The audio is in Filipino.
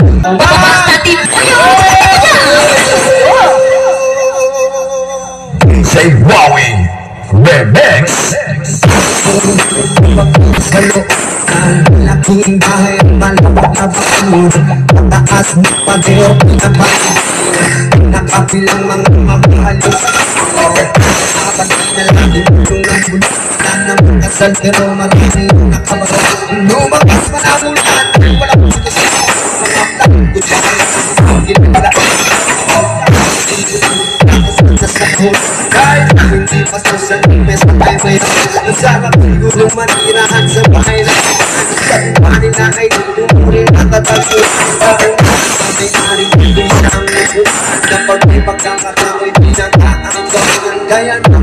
Babastatin mo yun! Say Wowing Remix. Laking bahay, malawak na bakul, mataas na pageo, nakapilang mga mabalos. Apat na lang yung bulan na mga saltero, marami nakabagaw. Lumakas manamulan, wala po sa siya, mga plak ko siya, ginala. Sa sakot, kahit hindi pa sa sanipes, patay may nasarap siguro manirahan sa bahay na panin na ay lumurin at tatago. May aring hindi siyang mukuhan kapag may pagkakatao'y pinagkaanggawan. Kaya